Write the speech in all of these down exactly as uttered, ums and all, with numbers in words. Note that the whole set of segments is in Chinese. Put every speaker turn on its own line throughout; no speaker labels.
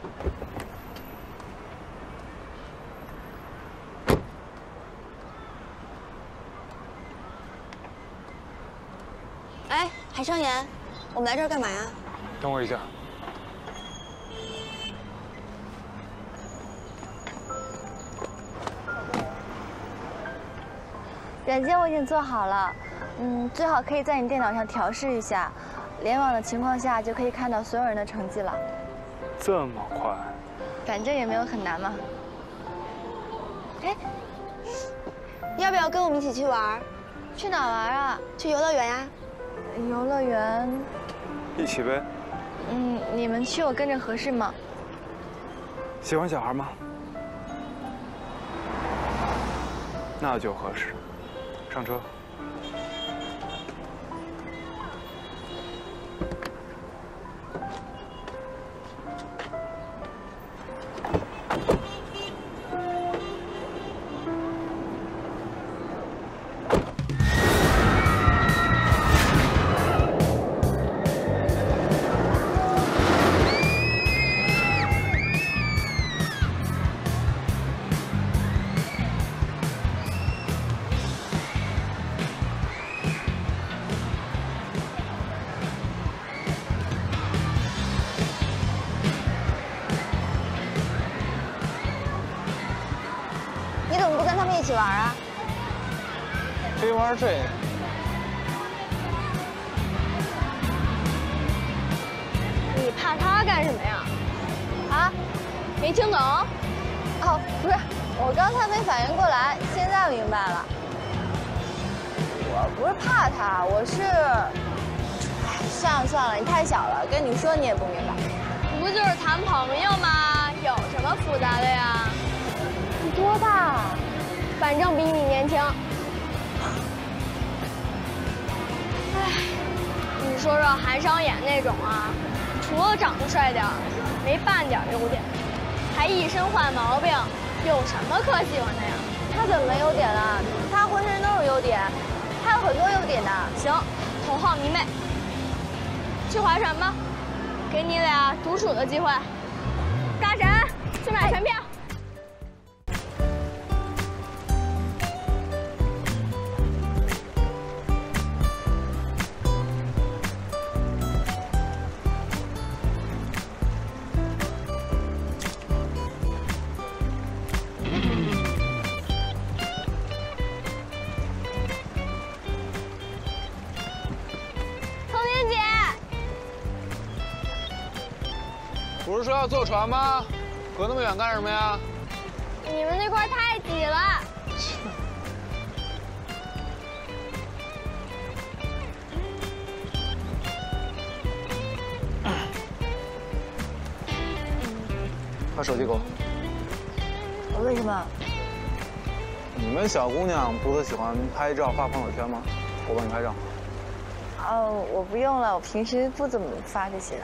哎，海商言，我们来这儿干嘛呀？
等我一下。
软件我已经做好了，嗯，最好可以在你电脑上调试一下，联网的情况下就可以看到所有人的成绩了。
这么快？
反正也没有很难嘛。
哎，要不要跟我们一起去玩？
去哪玩啊？
去游乐园呀。
游乐园。
一起呗。
嗯，你们去我跟着合适吗？
喜欢小孩吗？那就合适。上车。
一起玩啊？
非玩这个？
你怕他干什么呀？啊？没听懂？
哦，不是，我刚才没反应过来，现在明白了。我不是怕他，我是……哎，算了算了，你太小了，跟你说你也不明白。
不就是谈朋友吗？有什么复杂的呀？
你多大？
反正比你年轻。哎，你说说韩商言那种啊，除了长得帅点儿，没半点优点，还一身坏毛病，有什么可喜欢的呀？
他怎么没优点了？他浑身都是优点，他有很多优点的。
行，头号迷妹，去划船吧，给你俩独处的机会。大神，去买船票。
不是说要坐船吗？隔那么远干什么呀？
你们那块太挤了。
把手机给我。
我为什么？
你们小姑娘不都喜欢拍照发朋友圈吗？我帮你拍照。
哦，我不用了，我平时不怎么发这些的。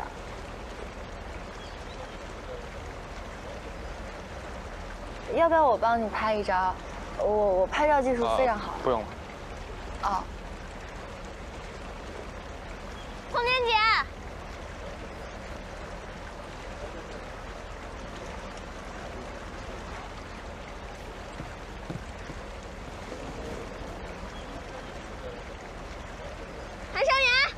要不要我帮你拍一张？我我拍照技术非常好。
不用了。
哦。
空间姐，韩商言，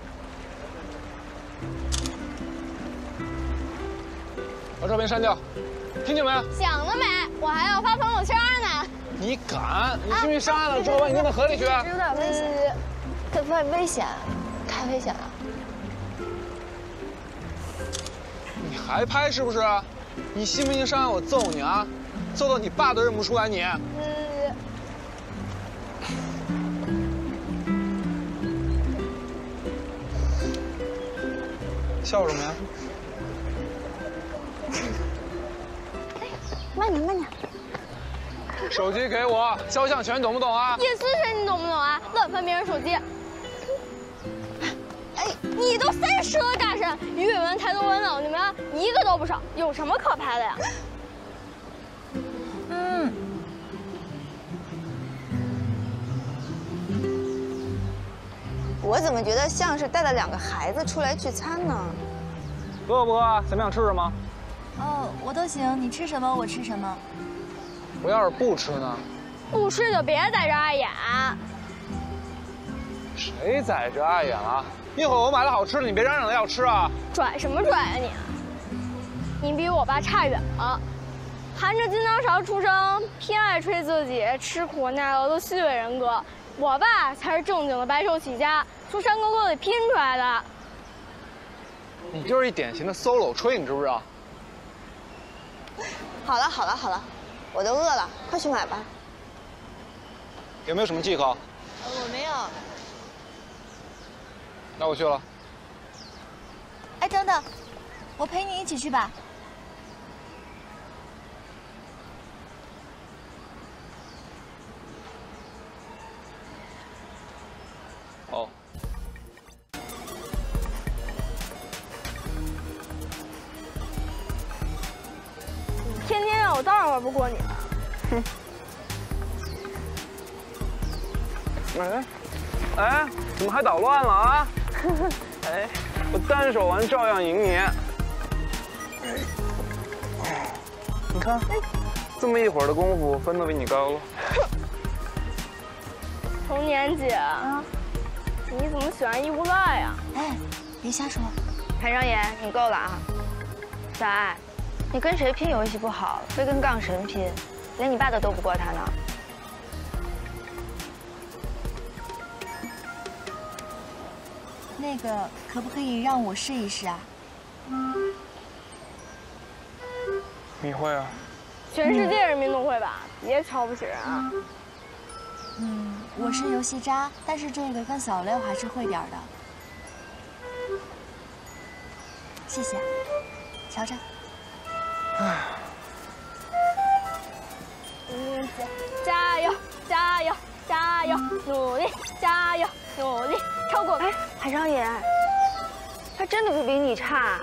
把照片删掉，听见没？
想得美！我还要发朋友圈呢。
你敢？你信不信删了之后把你扔到河里去？
有点危险，这太危险，太危险了。
你还拍是不是？你信不信上来我揍你啊？揍到你爸都认不出来你。
呃，
笑什么呀？
慢点，慢点。
手机给我，肖像权懂不懂啊？
隐私权你懂不懂啊？乱翻别人手机。哎，你都三十了，大神，鱼尾纹、抬头纹了，你们一个都不少，有什么可拍的呀？
嗯。我怎么觉得像是带了两个孩子出来聚餐呢？
饿不饿？想不想吃什么？
哦，我都行，你吃什么我吃什么。
我要是不吃呢？
不吃就别在这碍眼。
谁在这碍眼了？一会儿我买了好吃的，你别嚷嚷着要吃啊！
拽什么拽啊你？你比我爸差远了，含着金汤勺出生，偏爱吹自己吃苦耐劳的虚伪人格。我爸才是正经的白手起家，从山沟沟里拼出来的。
你就是一典型的 solo 吹，你知不知道？
好了好了好了，我都饿了，快去买吧。
有没有什么忌口？
呃，我没有。
那我去了。
哎，等等，我陪你一起去吧。
哦。
你天天让我当然玩不过你了。哼。
哎，哎，怎么还捣乱了啊？哎，我单手玩照样赢你。你看，这么一会儿的功夫，分都比你高了。
童年姐，啊、你怎么喜欢伊无赖呀？
哎，别瞎说。
韩商言，你够了啊！小爱，你跟谁拼游戏不好，非跟杠神拼，连你爸都斗不过他呢。
那个可不可以让我试一试啊？
你会啊？
全世界人民都会吧？别瞧不起人啊！
嗯，我是游戏渣，但是这个跟小六还是会点的。谢谢，瞧着。
嗯，姐，加油，加油，加油，努力，加油，努力，超过！
哎，韩商言，他真的不比你差。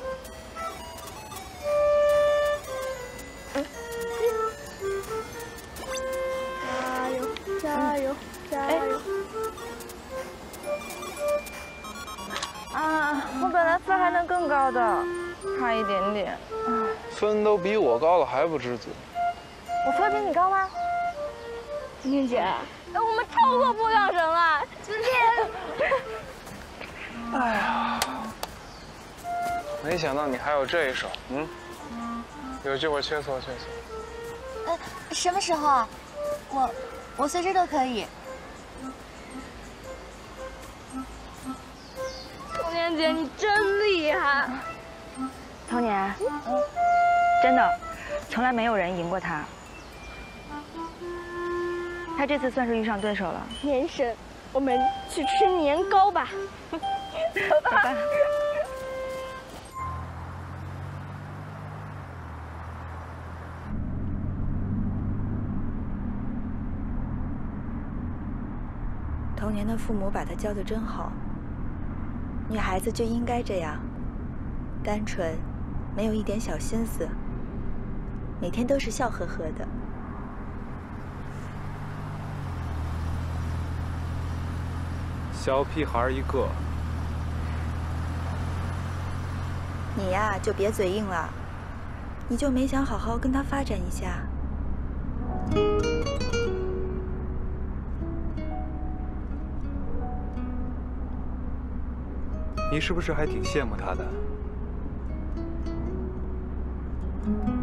嗯。加油，加油，加油！
啊，我本来分还能更高的，差一点点。
分都比我高了还不知足。
我分比你高吗？
婷婷姐，哎，我们超过不杠神了，今天。
哎呀，没想到你还有这一手，嗯，有机会切磋切磋。
呃，什么时候啊？我我随时都可以。
童年姐，你真厉害！
童年，真的，从来没有人赢过他。他这次算是遇上对手了。
年神，我们去吃年糕吧。
拜拜。童年的父母把他教得真好。女孩子就应该这样，单纯，没有一点小心思，每天都是笑呵呵的。
小屁孩一个。
你呀，就别嘴硬了，你就没想好好跟他发展一下？
你是不是还挺羡慕他的？